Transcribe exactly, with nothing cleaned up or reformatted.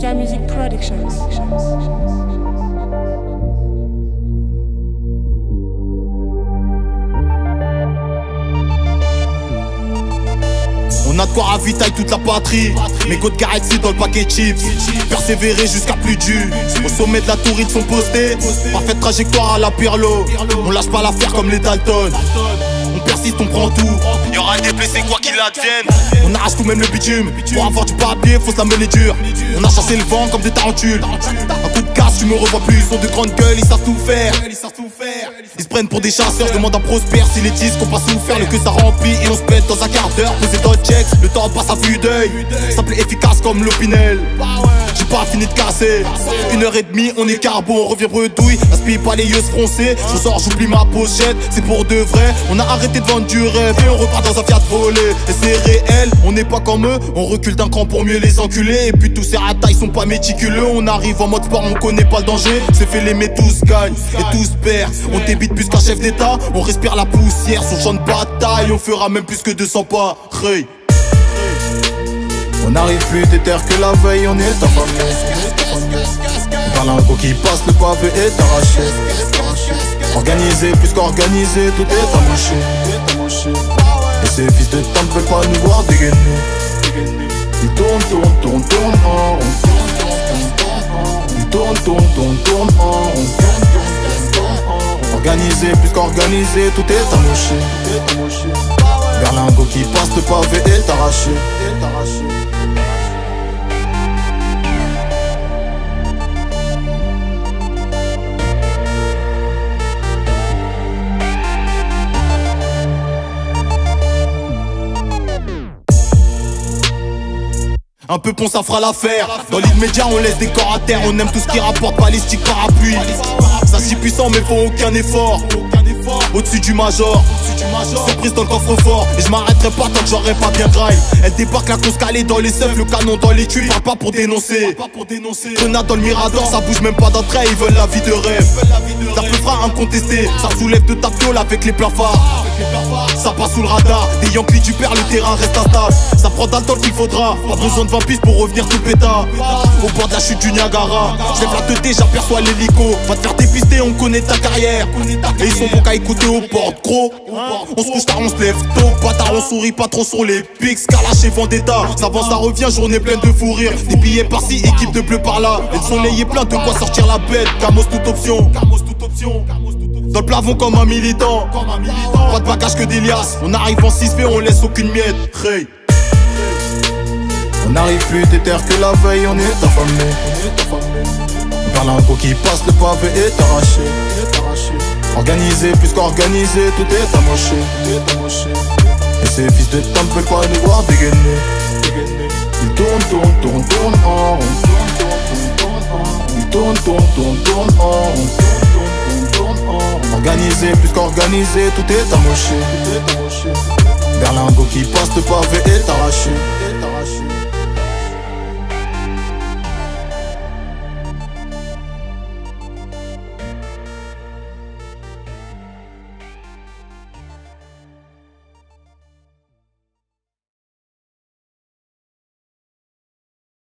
Jam Music Productions. On a de quoi ravitailler toute la patrie. Mes côtes Galaxy dans le paquet chips. Persévérer jusqu'à plus dur. Au sommet de la tour ils sont postés. Parfaite trajectoire à la Pirlo. On lâche pas l'affaire comme les Dalton. On persiste, on prend tout. Y'aura des blessés quoi qu'il advienne. On arrache tout même le bitume. Pour avoir du papier faut se la mener dur. On a chassé le vent comme des tarentules. Un coup de casse tu me revois plus. Ils sont de grandes gueules, ils savent tout faire. Ils se prennent pour des chasseurs, je demande à Prosper si les disques ont pas souffert. Le que ça remplit et on se pète dans un quart d'heure. Poser dans le check, le temps passe à vue d'œil. Simple et efficace comme l'Opinel. J'ai pas fini de casser. Une heure et demie, on est carbo, on revient bredouille. Aspire pas les yeux froncés. Je sors, j'oublie ma pochette. C'est pour de vrai, on a arrêté de vendre du rêve. Et on repart dans un Fiat volé. Et c'est réel, on n'est pas comme eux. On recule d'un cran pour mieux les enculer. Et puis tous ces ratas, ils sont pas méticuleux. On arrive en mode sport, on connaît pas le danger. C'est fait les mais tous gagnent et tous perdent. On débite plus qu'un chef d'état. On respire la poussière sur champ de bataille. On fera même plus que deux cents pas. Hey. On n'arrive plus déter que la veille, on est affamé. Par l'ingo qui passe, le pavé est arraché. Organisé plus qu'organisé, tout est amoché. Et ces fils de temps ne veulent pas nous voir dégainer. Ils tournent, tournent, tournent, tournent en rond. Ils tournent, tournent, tournent, tournent en rond. Organisé plus qu'organisé, tout est amoché. Berlingo qui passe, le pavé est arraché. Un peu pont ça fera l'affaire. Dans l'immédiat on laisse des corps à terre. On aime tout ce qui rapporte balistique parapluie. Ça si puissant mais faut aucun effort. Au-dessus du major, surprise dans le coffre-fort. Et je m'arrêterai pas tant que j'aurai pas bien drive. Elle débarque la cause calée dans les seufs. Le canon dans les tubes, parle pas pour dénoncer. Grenade dans le mirador, ça bouge même pas d'entrée. Ils veulent la vie de rêve. Ça peut fera incontesté. Ça soulève de ta fiole avec les plats phares. Ça passe sous le radar. Des Yankees du père, le terrain reste instable. Ça prend d'un temps qu'il faudra. Pas besoin de vingt pistes pour revenir tout pétard. Au bord de la chute du Niagara. Je lève la tête, j'aperçois l'hélico. Va te faire dépister, on connaît ta carrière. Et ils sont bons qu'à écouter aux portes, gros. On se couche tard, on se lève tôt. Bâtard, on sourit pas trop sur les pics. Kalash et Vendetta. Ça va, ça revient, journée pleine de fou rire. Des billets par-ci, équipe de bleu par-là. Et le soleil est plein de quoi sortir la bête. Camos toute option. Dans le plafond comme un militant. Pas de bagage que des liasses. On arrive en six V, on laisse aucune miette. Hey. On n'arrive plus déter que la veille, on est affamé. Berlingo qui passe, le pavé est arraché. Organisé plus qu'organisé, tout est amoché. Et ces fils de temps ne veulent pas nous voir dégainer. Ils tournent, tournent, tournent, tournent en rond. Ils tournent, tournent, tournent, tournent en rond. Organisé plus qu'organisé, tout est amoché. Berlingo qui passe, le pavé est arraché.